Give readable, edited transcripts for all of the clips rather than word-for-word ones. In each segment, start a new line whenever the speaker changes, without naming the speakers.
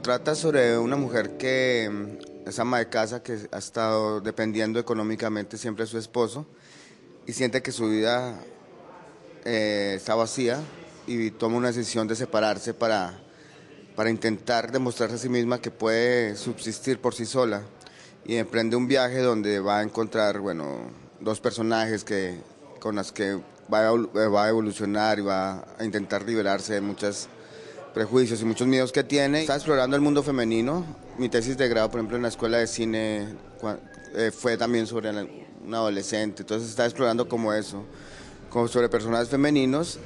trata sobre una mujer que es ama de casa, que ha estado dependiendo económicamente siempre de su esposo y siente que su vida está vacía y toma una decisión de separarse para intentar demostrarse a sí misma que puede subsistir por sí sola, y emprende un viaje donde va a encontrar, bueno, dos personajes con los que va a evolucionar y va a intentar liberarse de muchos prejuicios y muchos miedos que tiene. Está explorando el mundo femenino. Mi tesis de grado, por ejemplo, en la escuela de cine fue también sobre un adolescente, entonces está explorando como eso, como sobre personajes femeninos,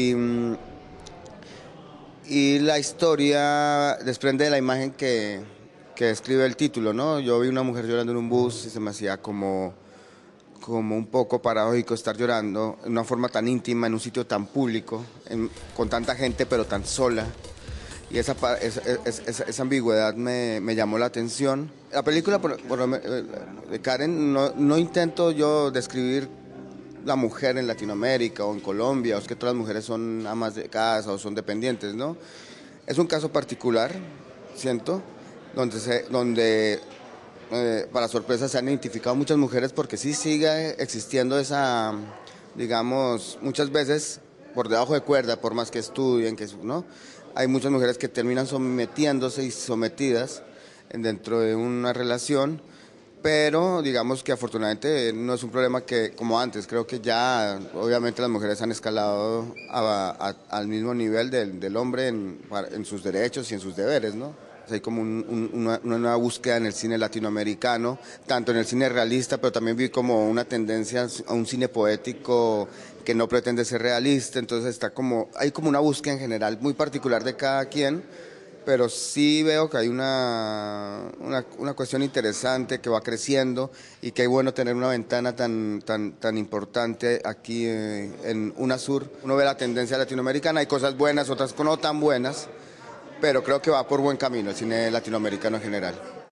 y la historia desprende de la imagen que describe el título, ¿no? Yo vi una mujer llorando en un bus y se me hacía como un poco paradójico estar llorando en una forma tan íntima, en un sitio tan público, con tanta gente pero tan sola. Y esa ambigüedad me llamó la atención. La película de Karen, no intento yo describir la mujer en Latinoamérica o en Colombia, o es que todas las mujeres son amas de casa o son dependientes, ¿no? Es un caso particular, siento, donde para sorpresa se han identificado muchas mujeres, porque sí sigue existiendo esa, digamos, muchas veces por debajo de cuerda, por más que estudien, ¿no? Hay muchas mujeres que terminan sometiéndose y sometidas dentro de una relación, pero digamos que afortunadamente no es un problema que, como antes, creo que ya obviamente las mujeres han escalado al mismo nivel del hombre en sus derechos y en sus deberes, ¿no? Hay como una nueva búsqueda en el cine latinoamericano, tanto en el cine realista, pero también vi como una tendencia a un cine poético que no pretende ser realista. Entonces hay como una búsqueda en general muy particular de cada quien, pero sí veo que hay una cuestión interesante que va creciendo, y que es bueno tener una ventana tan importante aquí en UNASUR. Uno ve la tendencia latinoamericana, hay cosas buenas, otras no tan buenas, pero creo que va por buen camino el cine latinoamericano en general.